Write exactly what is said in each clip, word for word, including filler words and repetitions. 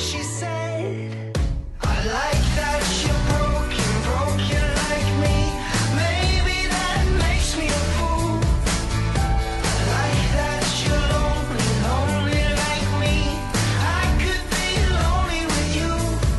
she said, I like that you're broken, broken like me. Maybe that makes me a fool. I like that you're lonely, lonely like me. I could be lonely with you.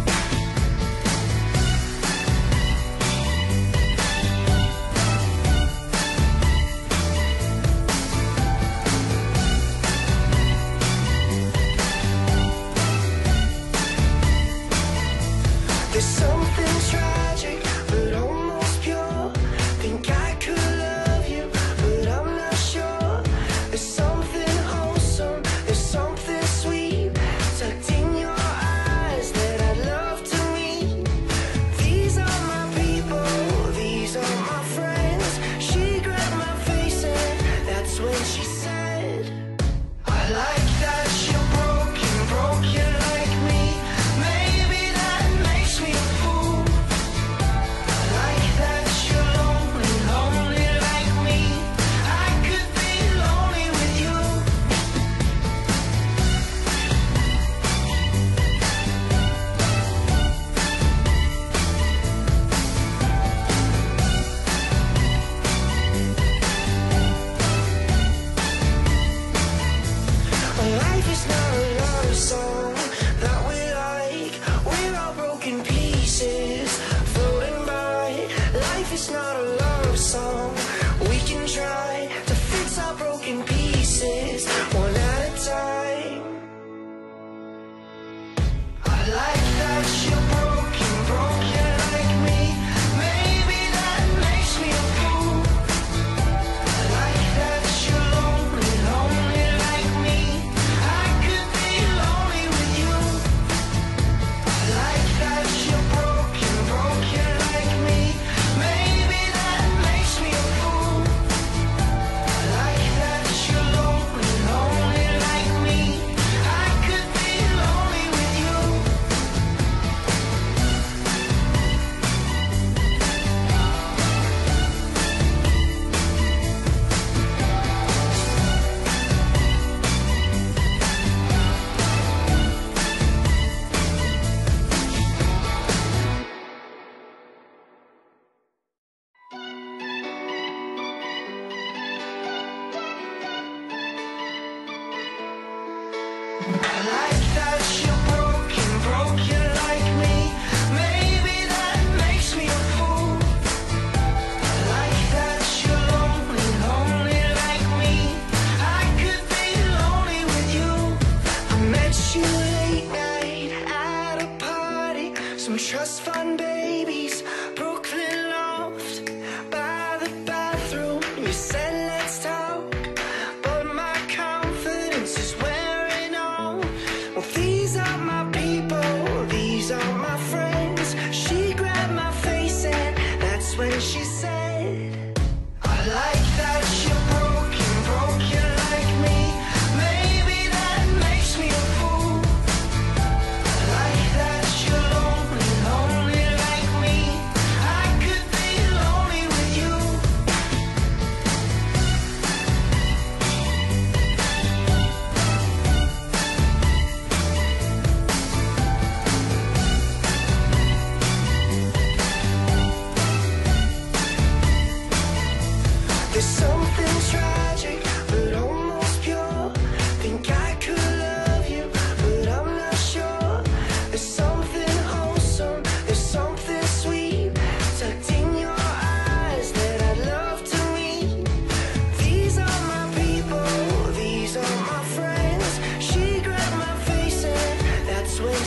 There's something tragic, but almost pure. Think I could love you, but I'm not sure. There's something wholesome, there's something sweet tucked in your eyes that I'd love to meet. These are my people, these are my friends. She grabbed my face and that's when she said, I like that you're broken, broken like me. Maybe that makes me a fool. I like that you're lonely, lonely like me. I could be lonely with you. Life is not a love song that we like. We're all broken pieces floating by. Life is not a love song. We can try to fix our broken pieces one at a time. I like that you're broken, broken like me. Maybe that makes me a fool. I like that you're lonely, lonely like me. I could be lonely with you. I like that you're broken, broken like me. Maybe that makes me a fool. I like that you're lonely, lonely like me. I could be lonely with you. I like that you're broken, broken like me. Maybe that makes me a fool. I like that you're lonely, lonely like me. I could be lonely with you. I met you late night at a party, some trust fund baby.